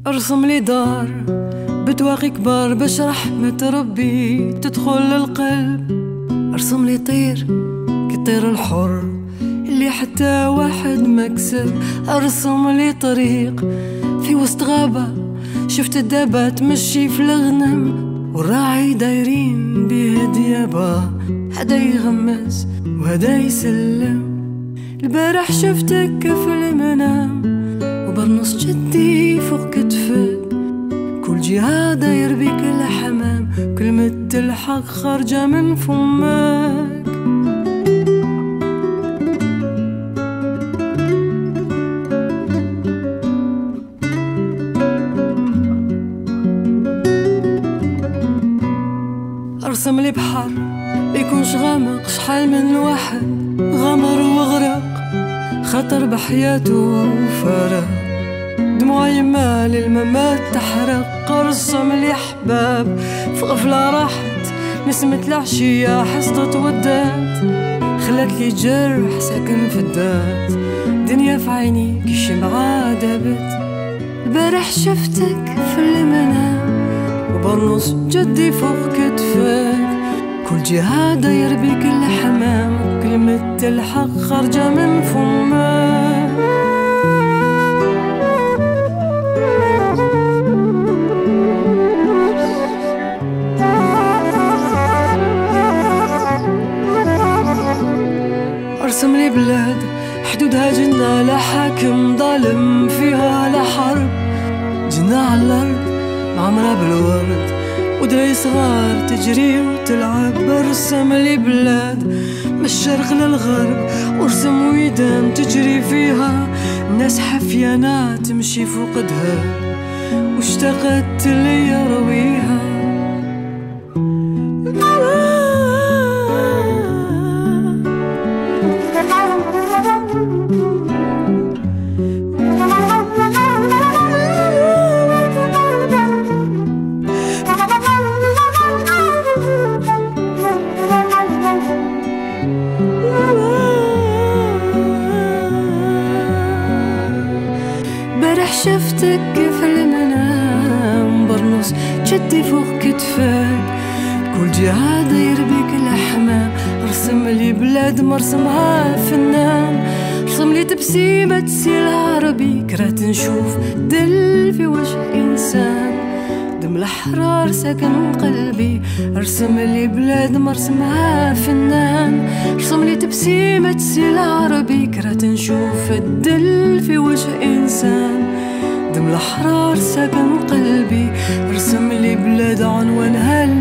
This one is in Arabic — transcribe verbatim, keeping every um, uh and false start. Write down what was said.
ارسم لي دار بتواقي كبار باش رحمة ربي تدخل للقلب. ارسم لي طير كطير الحر اللي حتى واحد ما كسب. ارسم لي طريق في وسط غابة شفت الدابة تمشي في الغنم، والراعي دايرين بيه ديابة، هدا يغمس وهدا يسلم. البارح شفتك في المنام وبرنص جدي فوق كتفك، كل جهة داير بيك الحمام، كلمة الحق خارجة من فمك. ارسم لي بحر يكونش غامق، شحال من واحد غمر وغرق، خطر بحياته وفارق، دموع يمال الممات تحرق. ارسم لي حباب في غفلة راحت، نسمة العشية حصدت ودات، خلت لي جرح ساكن في الدات، دنيا في عيني كي شمعة دابت. البارح شفتك في المنام وبرنص جدي فوق كتفك، كل جهة داير بيك الحمام، كلمة الحق خارجة من فمك. ارسم لي بلاد حدودها جنة، لا حاكم ظالم فيها لا حرب، جنة على الارض معمرة بالورد ودري صغار تجري وتلعب. ارسم لي بلاد من الشرق للغرب، وارسم ويدان تجري فيها الناس حفيانة تمشي فوقدها، واشتقت لي ارويها. امبارح شفتك في المنام برنص جدي فوق كتفك، كل جهة داير بيك الحمام. ارسم لي بلاد مرسمها فنان، ارسم لي تبسيمة تسيل عربي، كرهت نشوف دل في وجه انسان، دم الحرار ساكن قلبي. ارسم لي بلاد مرسمها فنان، ارسم لي تبسيمة تسيل عربي، كرهت نشوف الدل في وجه انسان، دم الحرار ساكن قلبي. ارسم لي بلاد عنوانها